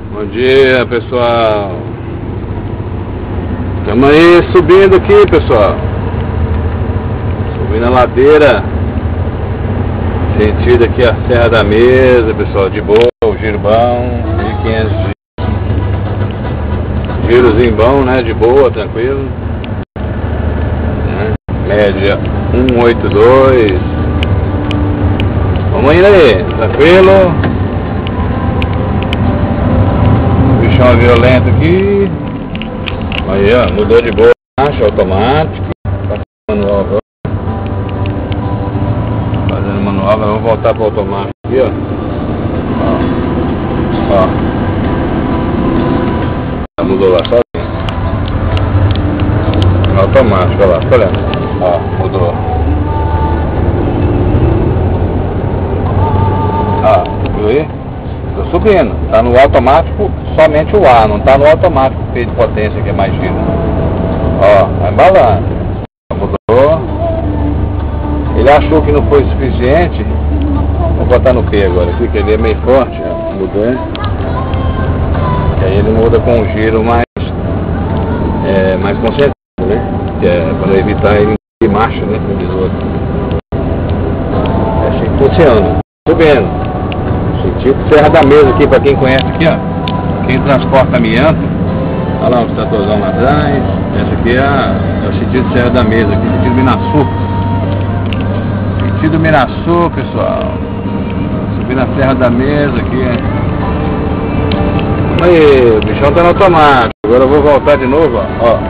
Bom dia, pessoal. Estamos aí subindo aqui, pessoal. Subindo a ladeira. Sentido aqui a Serra da Mesa, pessoal. De boa, o giro bom. 1.500 girozinho bom, né? De boa, tranquilo. Média 182. Vamos indo aí, tranquilo. Bichão violento aqui. Aí, ó, mudou de boa, marcha automático. Manual agora. Fazendo manual, agora vamos voltar para o automático aqui, ó. Ó. Mudou lá sozinho. Automático, olha lá, tá olhando? Ó, mudou. Ó, viu aí? Tô subindo, tá no automático somente o ar, não tá no automático P de potência que é mais giro. Ó, vai embalando. Mudou. Ele achou que não foi suficiente. Vou botar no P agora aqui, que ele é meio forte, ó. Mudou. E aí ele muda com um giro mais concentrado, né? Que é para evitar ele de marcha, né? Como diz o outro. É assim que funciona. Subindo. Sentido Serra da Mesa aqui, para quem conhece aqui, ó. Quem transporta amianto. Olha lá o tratorzão lá atrás. Esse aqui é o sentido Serra da Mesa, aqui, sentido Minaçu. Sentido Minaçu, pessoal. Subindo a Serra da Mesa aqui. Aí, o bichão tá no automático. Agora eu vou voltar de novo, ó.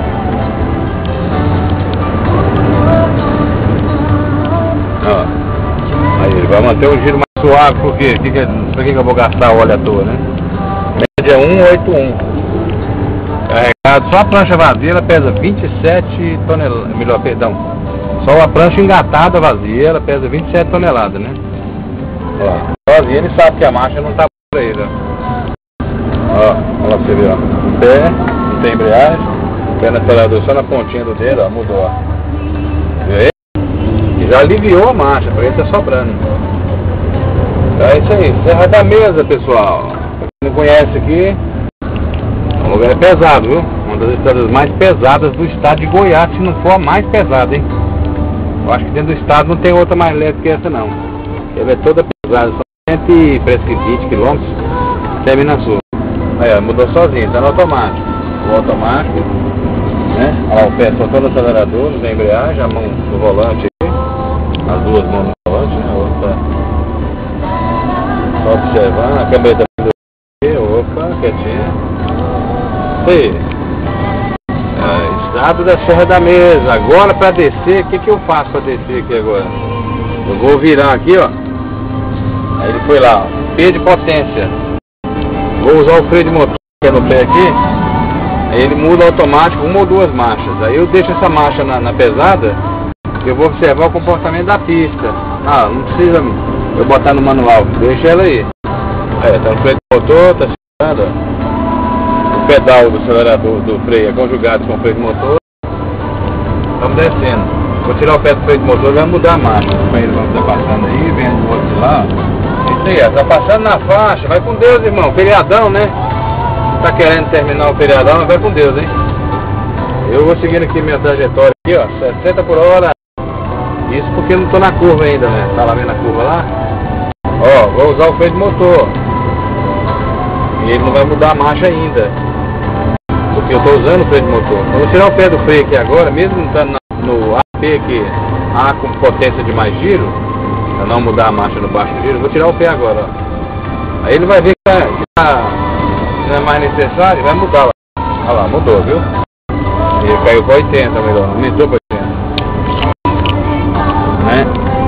Ó. Aí, ele vai manter um giro mais suave, por quê? Pra que eu vou gastar óleo à toa, né? Média 181. Carregado, só a prancha vazia, ela pesa 27 toneladas, melhor, perdão. Só a prancha engatada vazia, ela pesa 27 toneladas, né? Ó, vazia, ele sabe que a marcha não tá por aí, ó. Ó, olha lá pra você ver, ó. O pé, não tem embreagem, o pé no acelerador só na pontinha do dedo, ó, mudou, ó. Viu aí? E já aliviou a marcha, pra ele tá sobrando. É isso aí, Serra da Mesa, pessoal. Pra quem não conhece aqui, o lugar é pesado, viu? Uma das estradas mais pesadas do estado de Goiás, se não for a mais pesada, hein? Eu acho que dentro do estado não tem outra mais leve que essa, não. Ela é toda pesada, são 120 km, termina a sua. Aí, ó, mudou sozinho, tá no automático. O automático, né? Olha lá, o pé soltou no acelerador, não tem embreagem, a mão no volante aí. As duas mãos no volante, né? A outra. Só observando, a câmera da opa, quietinha. Isso aí. Estado da Serra da Mesa. Agora para descer, o que eu faço para descer aqui agora? Eu vou virar aqui, ó. Aí ele foi lá, ó. P de potência. Vou usar o freio de motor que é no pé aqui. Aí ele muda automático uma ou duas marchas. Aí eu deixo essa marcha na pesada. Eu vou observar o comportamento da pista. Ah, não precisa eu botar no manual. Deixa ela aí. Aí, tá no freio de motor, tá segurando, ó. O pedal do acelerador do freio é conjugado com o freio de motor. Estamos descendo. Vou tirar o pé do freio de motor e vai mudar a marcha. Os companheiros vão estar passando aí, vendo o outro de lá. Isso aí, ó, tá passando na faixa. Vai com Deus, irmão. Feriadão, né? Tá querendo terminar o feriadão, mas vai com Deus, hein? Eu vou seguindo aqui minha trajetória aqui, ó. 60 por hora. Isso porque eu não tô na curva ainda, né? Tá lá vendo a curva lá? Ó, vou usar o freio de motor. E ele não vai mudar a marcha ainda. Porque eu tô usando o freio de motor. Eu vou tirar o pé do freio aqui agora, mesmo não estando no AP aqui, A com potência de mais giro, para não mudar a marcha no baixo giro, vou tirar o pé agora, ó. Aí ele vai ver que não é mais necessário, vai mudar lá. Olha lá, mudou, viu? Ele caiu para 80, melhor, aumentou para 80. Né?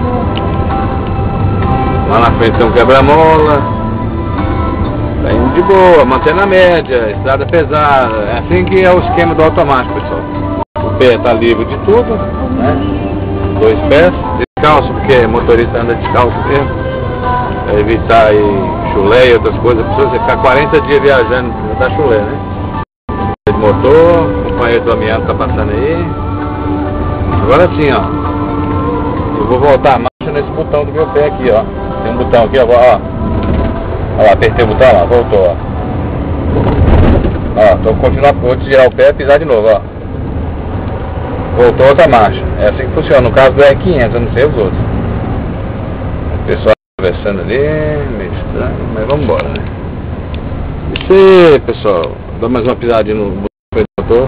Lá na frente tem um quebra-mola. Tá indo de boa, mantendo a média, estrada pesada. É assim que é o esquema do automático, pessoal. O pé tá livre de tudo, né? 2 pés, descalço, porque motorista anda descalço mesmo. Pra evitar aí chulé e outras coisas. Precisa você ficar 40 dias viajando pra dar chulé, né? De motor, o companheiro do amianto tá passando aí. Agora sim, ó. Eu vou voltar a marcha nesse botão do meu pé aqui, ó. Tem um botão aqui, ó. Olha lá, apertei o botão lá, voltou, ó. Ó, tô continuando, vou tirar o pé e pisar de novo, ó. Voltou outra marcha. É assim que funciona. No caso do R500, eu não sei os outros. O pessoal conversando ali, meio estranho, mas vamos embora, né? Isso aí, pessoal. Dá mais uma pisadinha no motor.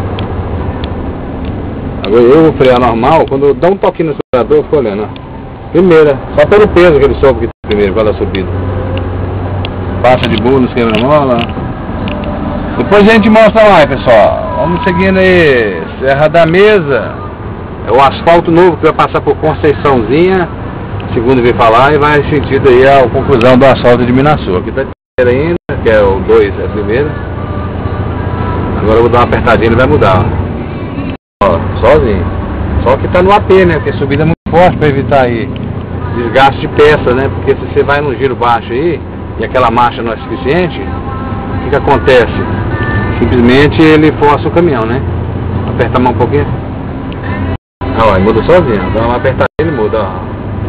Agora eu vou frear normal. Quando eu dou um toquinho no acelerador, eu fico olhando, ó. Primeira, só pelo peso que ele sobe que tem primeiro, para dar subida. Passa de boa nos quebra-mola. Depois a gente mostra mais, pessoal. Vamos seguindo aí. Serra da Mesa. É o asfalto novo que vai passar por Conceiçãozinha, segundo vi falar, e vai sentido aí a conclusão do asfalto de Minaçu. Aqui tá de primeira ainda, que é o 2, é a primeira. Agora eu vou dar uma apertadinha, ele vai mudar. Ó, sozinho. Só que tá no AP, né? Porque a subida é muito forte para evitar aí desgaste de peça, né? Porque se você vai num giro baixo aí e aquela marcha não é suficiente, o que acontece? Simplesmente ele força o caminhão, né? Aperta a mão um pouquinho. Ah, ó, ele muda sozinho. Dá uma apertadinha e ele muda, ó.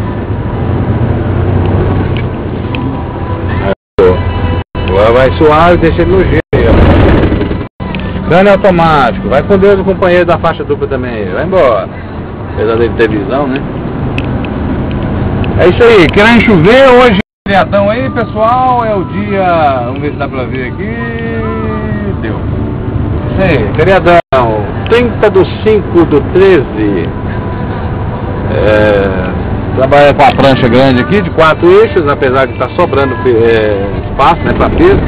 Agora vai suave e deixa ele no giro aí, ó. Câmbio automático. Vai com Deus o companheiro da faixa dupla também. Vai embora. Apesar dele ter visão, né? É isso aí. Querendo chover hoje. Feriadão aí, pessoal. É o dia... Vamos ver se dá pra ver aqui. Deu. Isso aí. Feriadão. 30/5/13. Trabalha com a prancha grande aqui, de 4 eixos. Apesar de estar sobrando espaço, né? Pra peso.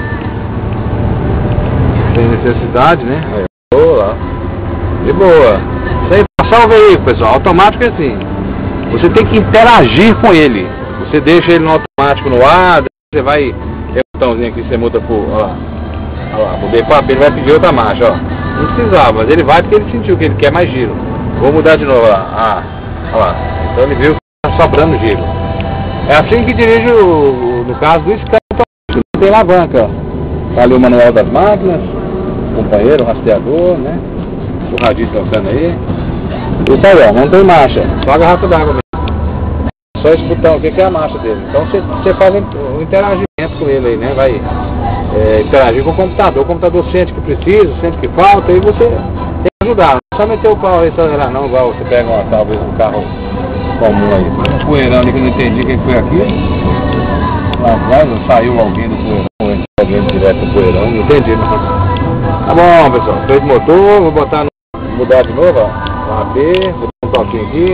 Sem necessidade, né? Aí, boa. De boa. Sem passar o veículo, pessoal. Automático é assim. Você tem que interagir com ele. Você deixa ele no automático no ar, você vai. Tem um botãozinho aqui que você muda por. Olha lá. Olha lá, mudei para ele vai pedir outra marcha, ó. Não precisava, mas ele vai porque ele sentiu que ele quer mais giro. Vou mudar de novo, ó lá. Ah, olha lá. Então ele viu que está sobrando giro. É assim que dirige no caso do Scania automático. Não tem alavanca, ó. Tá ali o manual das máquinas. Companheiro, rastreador, né? O radinho tocando aí. Isso aí, ó, não tem marcha, só a garrafa d'água mesmo. Só esse botão aqui que é a marcha dele. Então você faz um interagimento com ele aí, né? Vai interagir com o computador sente que precisa, sente que falta, e você tem que ajudar. Não é só meter o pau e acelerar não, igual você pega talvez um carro comum aí. Um poeirão ali que eu não entendi quem foi aqui. Lá atrás saiu alguém do poeirão, alguém direto do poeirão, não entendi não. Tá bom, pessoal, freio de motor, vou botar mudar de novo, ó. AP, vou dar um toquinho aqui.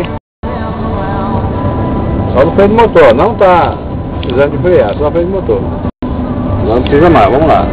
Só no freio de motor, não tá precisando de frear, só no freio de motor. Não precisa mais, vamos lá.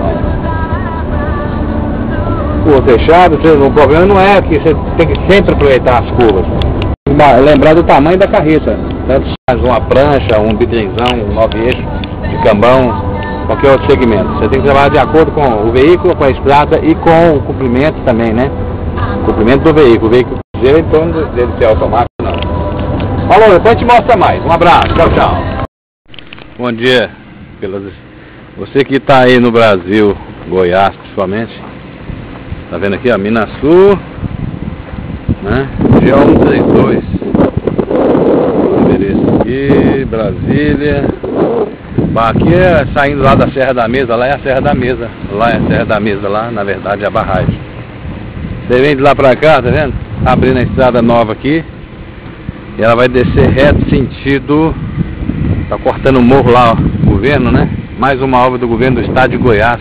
Curva fechada, o problema não é que você tem que sempre aproveitar as curvas. Lembrar do tamanho da carreta. Tanto faz uma prancha, um bitrenzão, um 9 eixos de cambão, qualquer outro segmento. Você tem que trabalhar de acordo com o veículo, com a estrada e com o comprimento também, né? O comprimento do veículo. O veículo dele em torno dele ser automático, não. Falou, depois a gente mostra mais. Um abraço, tchau, tchau. Bom dia. Você que está aí no Brasil, Goiás principalmente. Tá vendo aqui, ó, Minaçu, né? G132. Endereço aqui, Brasília. Aqui é saindo lá da Serra da Mesa, lá é a Serra da Mesa. Lá é a Serra da Mesa, lá na verdade é a barragem. Você vem de lá pra cá, tá vendo? Abrindo a estrada nova aqui. E ela vai descer reto sentido. Tá cortando o morro lá, ó, governo, né? Mais uma obra do governo do estado de Goiás.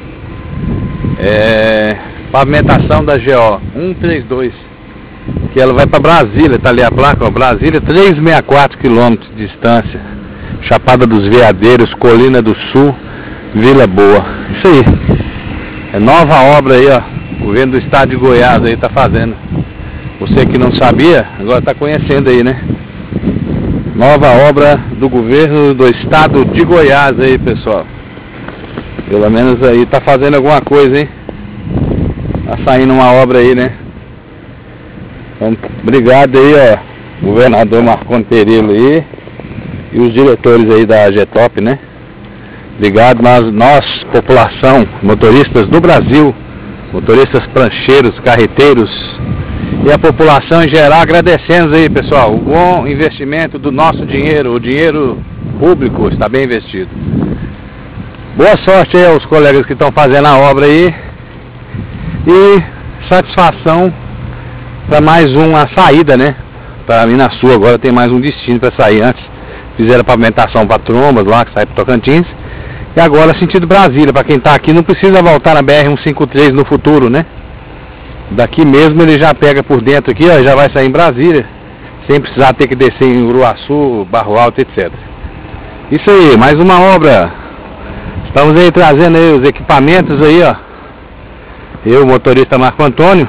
Pavimentação da GO 132. Que ela vai pra Brasília, tá ali a placa, ó. Brasília, 364 quilômetros de distância. Chapada dos Veadeiros, Colina do Sul, Vila Boa. Isso aí. É nova obra aí, ó. O governo do estado de Goiás aí tá fazendo. Você que não sabia, agora tá conhecendo aí, né? Nova obra do governo do estado de Goiás aí, pessoal. Pelo menos aí tá fazendo alguma coisa, hein? Tá saindo uma obra aí, né? Então, obrigado aí, ó. Governador Marconi Perillo aí. E os diretores aí da Getop, né? Obrigado, nós, população, motoristas do Brasil, motoristas prancheiros, carreteiros e a população em geral, agradecemos aí, pessoal, o bom investimento do nosso dinheiro, o dinheiro público está bem investido. Boa sorte aí aos colegas que estão fazendo a obra aí. E satisfação para mais uma saída, né? Para mim na sua agora tem mais um destino para sair. Antes fizeram a pavimentação para Trombas lá, que sai para Tocantins. E agora sentido Brasília, para quem está aqui não precisa voltar na BR-153 no futuro, né? Daqui mesmo ele já pega por dentro aqui, ó, já vai sair em Brasília, sem precisar ter que descer em Uruaçu, Barro Alto, etc. Isso aí, mais uma obra. Estamos aí trazendo aí os equipamentos aí, ó. Eu, o motorista Marco Antônio,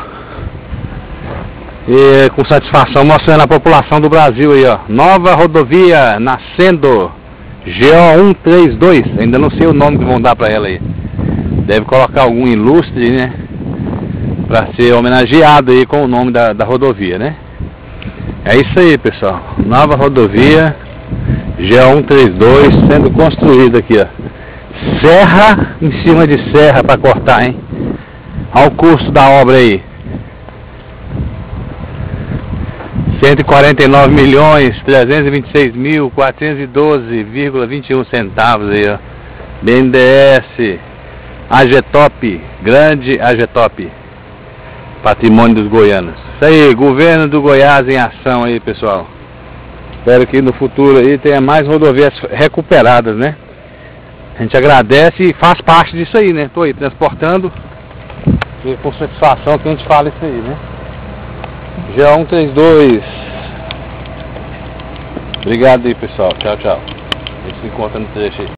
e com satisfação mostrando a população do Brasil aí, ó. Nova rodovia nascendo, GO132, ainda não sei o nome que vão dar para ela aí. Deve colocar algum ilustre, né? Para ser homenageado aí com o nome da rodovia, né? É isso aí, pessoal. Nova rodovia GO132 sendo construída aqui, ó. Serra em cima de serra para cortar, hein? Olha o custo da obra aí. 149.326.412,21 centavos aí, ó. BNDES, AGETOP, grande AGETOP, patrimônio dos goianos. Isso aí, governo do Goiás em ação aí, pessoal. Espero que no futuro aí tenha mais rodovias recuperadas, né? A gente agradece e faz parte disso aí, né? Tô aí transportando e com satisfação que a gente fala isso aí, né? GO132. Obrigado aí, pessoal. Tchau, tchau. A gente se encontra no trecho aí.